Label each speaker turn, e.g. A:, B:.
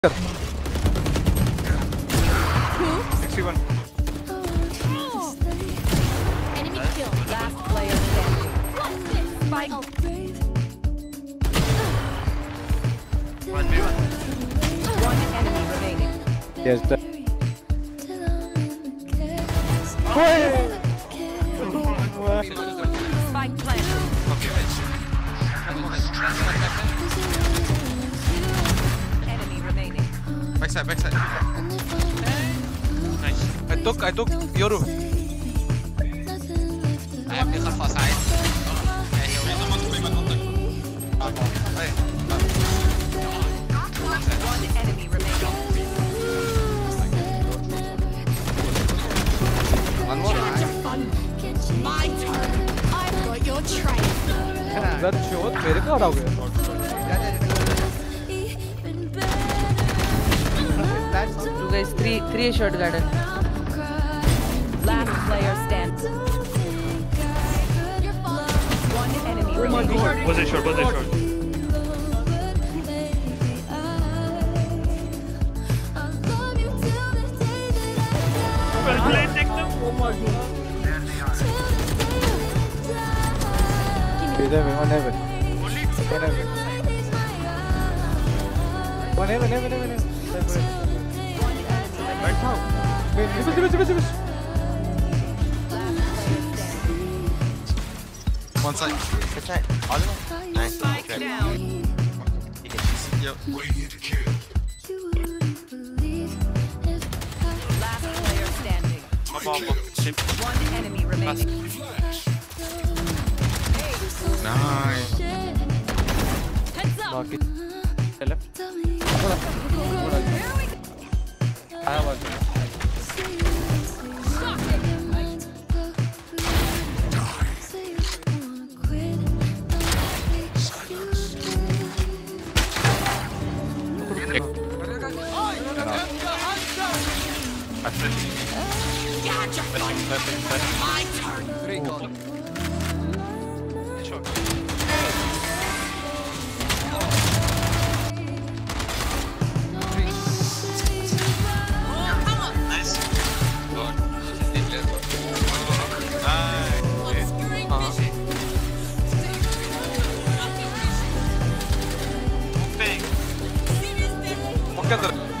A: 61.
B: Enemy kill. Last player standing. Spike. One enemy remaining.
A: Yes, the.
B: Spike planted. Enemy remaining.
C: Backside. Nice. I took Yoru. I have this for side.
B: One enemy remaining.
C: One more.
B: My turn. I've got your train.
A: That shot मेरे को हरा गया.
D: You guys, three short garden.
B: Last player standing. One enemy remaining.
E: Was it short? Well played, Techno.
A: One heaven.
E: Right now.
C: One side.
F: Good side. All of them. Nice.
B: Spike
F: Good.
B: down.
C: Yep.
B: Last player standing. One enemy remaining.
C: Nice.
B: Heads up.
A: Mark it. Left. I have one.
B: My turn.
C: What